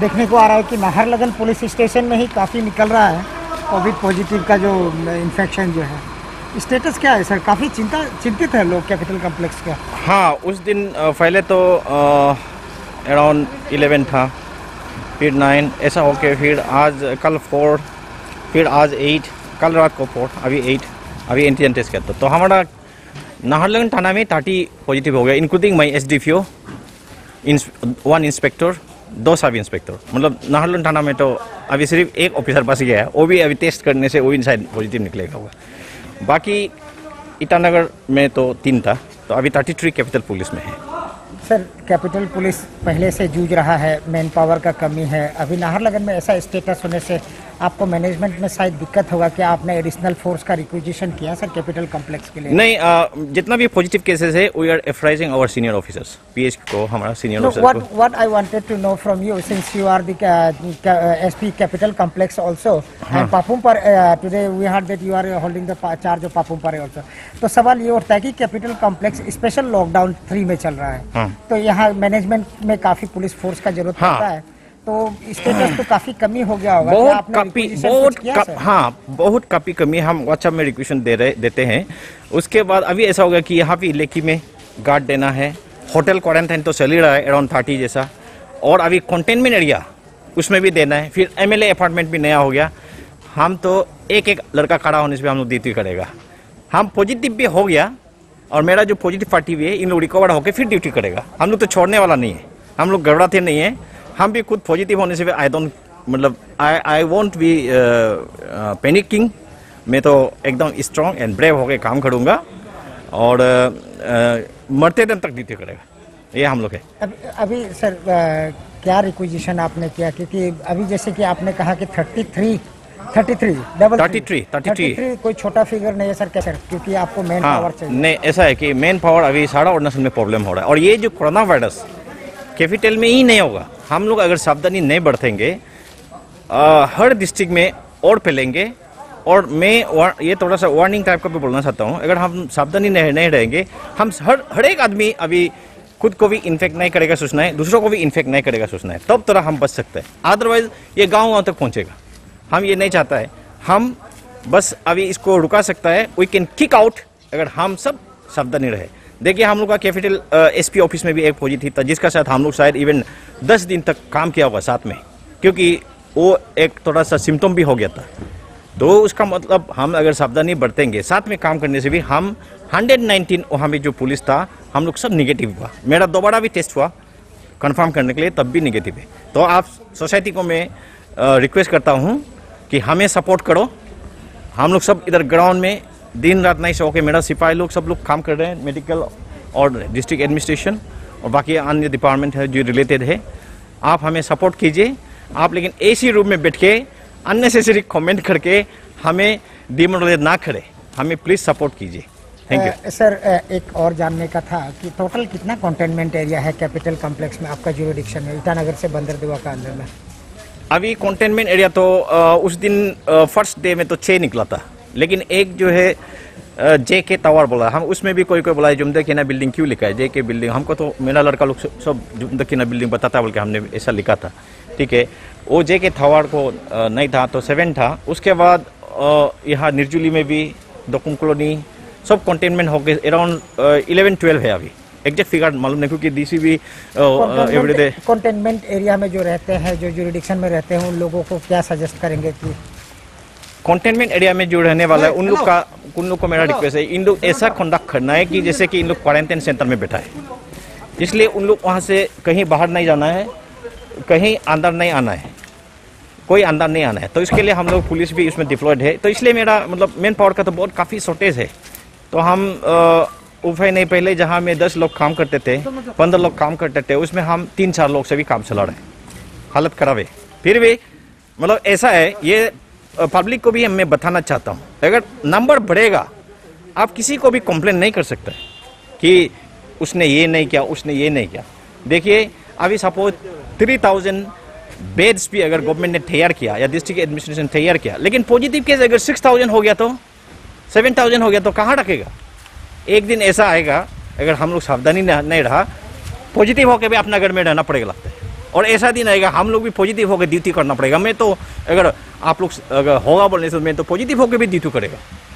देखने को आ रहा है कि नाहरलगुन पुलिस स्टेशन में ही काफ़ी निकल रहा है कोविड पॉजिटिव का जो इन्फेक्शन जो है। स्टेटस क्या है सर? काफ़ी चिंतित है लोग कैपिटल कॉम्प्लेक्स का। हाँ, उस दिन पहले तो अराउंड 11 था, फिर 9 ऐसा होके फिर आज कल 4, फिर आज 8, कल रात को 4, अभी 8, अभी एंटीजन टेस्ट किया तो हमारा नाहरलगुन थाना में 30 पॉजिटिव हो गया, including my SDPO, 1 inspector, 2 sub inspector. मतलब नाहरलगुन थाना में तो अभी सिर्फ एक ऑफिसर पास गया है, वो भी अभी टेस्ट करने से वो इनसाइड पॉजिटिव निकलेगा होगा। बाकी ईटानगर में तो 3 था, तो अभी 33 कैपिटल पुलिस में है। सर, कैपिटल पुलिस पहले से जूझ रहा है, मैन पावर का कमी है। अभी नाहरलगुन में ऐसा स्टेटस होने से आपको मैनेजमेंट में शायद दिक्कत होगा कि आपने एडिशनल फोर्स का रिक्विजिशन किया सर कैपिटल कॉम्प्लेक्स के लिए? नहीं, जितना भी पॉजिटिव केसेस है we are apprising our senior officers, PH को, हमारा सीनियर ऑफिसर को। What I wanted to know from you, since you are the SP Capital Complex also, and Papumpare, today we heard that you are holding the charge of Papumpare also. तो सवाल ये उठता है कि capital complex special lockdown 3 में चल रहा है, तो यहाँ मैनेजमेंट में काफी पुलिस फोर्स का जरूरत पड़ता है, तो स्टेटस तो काफी कमी हो गया होगा। बहुत काफी कमी। हम व्हाट्सएप में रिक्वेशन देते हैं। उसके बाद अभी ऐसा होगा कि यहाँ पे लेकी में गार्ड देना है, होटल क्वारंटाइन तो चल ही रहा है अराउंड 30 जैसा, और अभी कंटेनमेंट एरिया उसमें भी देना है। फिर MLA अपार्टमेंट भी नया हो गया। हम तो एक लड़का खड़ा होने से भी हम लोग ड्यूटी करेगा। हम पॉजिटिव भी हो गया और मेरा जो पॉजिटिव पार्टी भी है, इन लोग रिकवर होकर फिर ड्यूटी करेगा। हम लोग तो छोड़ने वाला नहीं है, हम लोग घबराते नहीं है। हम भी खुद पॉजिटिव होने से भी आई वोंट बी पैनिकिंग। मैं तो एकदम स्ट्रॉन्ग एंड ब्रेव होकर काम करूँगा और मरते दम तक ड्यूटी करेगा, ये हम लोग है। अभी सर क्या रिक्विजिशन आपने किया? क्योंकि अभी जैसे कि आपने कहा कि 33 कोई छोटा फिगर नहीं है सर, कैसे? क्योंकि आपको मैन पावर चाहिए। नहीं, ऐसा है कि मैन पावर अभी सारा अरुणाचल में प्रॉब्लम हो रहा है, और ये जो कोरोना वायरस कैपिटल में ही नहीं होगा। हम लोग अगर सावधानी नहीं बरतेंगे हर डिस्ट्रिक्ट में और फैलेंगे। और मैं ये थोड़ा सा वार्निंग टाइप का भी बोलना चाहता हूँ, अगर हम सावधानी नहीं रहेंगे, हम हर एक आदमी अभी खुद को भी इन्फेक्ट नहीं करेगा सोचना है, दूसरों को भी इन्फेक्ट नहीं करेगा सोचना है, तब तरह हम बच सकते हैं। अदरवाइज ये गाँव तक पहुँचेगा। हम ये नहीं चाहता है। हम बस अभी इसको रुका सकता है, वी कैन किक आउट अगर हम सब सावधानी रहे। देखिए, हम लोग का कैपिटल SP ऑफिस में भी एक पॉजिटिव था, जिसका साथ हम लोग शायद इवन 10 दिन तक काम किया होगा साथ में, क्योंकि वो एक थोड़ा सा सिम्टम भी हो गया था। तो उसका मतलब हम अगर सावधानी बरतेंगे, साथ में काम करने से भी हम 119 वहाँ में जो पुलिस था, हम लोग सब निगेटिव हुआ। मेरा दोबारा भी टेस्ट हुआ कंफर्म करने के लिए, तब भी निगेटिव है। तो आप सोसाइटी को मैं रिक्वेस्ट करता हूँ कि हमें सपोर्ट करो। हम लोग सब इधर ग्राउंड में दिन रात नहीं सो के, मेरा सिपाही लोग सब लोग काम कर रहे हैं, मेडिकल और डिस्ट्रिक्ट एडमिनिस्ट्रेशन और बाकी अन्य डिपार्टमेंट है जो रिलेटेड है। आप हमें सपोर्ट कीजिए। आप लेकिन AC रूम में बैठ के अननेसेसरी कमेंट करके हमें डिमोरलाइज ना करें, हमें प्लीज सपोर्ट कीजिए। Thank you. सर, एक और जानने का था कि टोटल कितना कंटेनमेंट एरिया है कैपिटल कॉम्प्लेक्स में आपका जुरिडिक्शन में, ईटानगर से बंदरदेवा का अंदर में? अभी कंटेनमेंट एरिया तो उस दिन फर्स्ट डे में तो 6 निकला था, लेकिन एक जो है JK टावर बोला, हम उसमें भी कोई बोला है जुमदकीना बिल्डिंग क्यों लिखा है JK बिल्डिंग। हमको तो मेरा लड़का लोग सब जुमदकीना बिल्डिंग बताता बोल के हमने ऐसा लिखा था, ठीक है। वो JK टावर को नहीं था तो 7 था। उसके बाद यहाँ निर्जुली में भी, दोकुम कॉलोनी सब कंटेनमेंट हो गए, अराउंड 11-12 है। अभी एग्जैक्ट फिगर मालूम नहीं, क्योंकि DC भी एवरीडे। कंटेनमेंट एरिया में जो रहते हैं, जो जुरिडिक्शन में रहते हैं, उन लोगों को क्या सजेस्ट करेंगे कि कंटेनमेंट एरिया में जो रहने वाला है उन लोग को मेरा रिक्वेस्ट है, इन लोग ऐसा कंडक्ट करना है कि जैसे कि इन लोग क्वारंटाइन सेंटर में बैठा है, इसलिए उन लोग वहाँ से कहीं बाहर नहीं जाना है, कहीं अंदर नहीं आना है, कोई अंदर नहीं आना है। तो इसके लिए हम लोग पुलिस भी इसमें डिप्लॉयड है। तो इसलिए मेरा मतलब मैन पावर का तो बहुत काफ़ी शॉर्टेज है। तो हम उफाई नहीं, पहले जहाँ में 10 लोग काम करते थे, 15 लोग काम करते थे, उसमें हम 3-4 लोग से भी काम चला रहे, हालत खराब है। फिर भी मतलब ऐसा है, ये पब्लिक को भी मैं बताना चाहता हूँ, अगर नंबर बढ़ेगा आप किसी को भी कंप्लेन नहीं कर सकते कि उसने ये नहीं किया, उसने ये नहीं किया। देखिए, अभी सपोज 3000 बेड्स भी अगर गवर्नमेंट ने तैयार किया या डिस्ट्रिक्ट एडमिनिस्ट्रेशन तैयार किया, लेकिन पॉजिटिव केस अगर 6000 हो गया, तो 7000 हो गया, तो कहाँ रखेगा? एक दिन ऐसा आएगा, अगर हम लोग सावधानी नहीं रहा, पॉजिटिव होकर भी अपना घर में रहना पड़ेगा लगता है। और ऐसा दिन आएगा हम लोग भी पॉजिटिव होकर ड्यूटी करना पड़ेगा। मैं तो अगर आप लोग अगर होगा बोलने से मैं तो पॉजिटिव होकर भी ड्यूटी करेगा।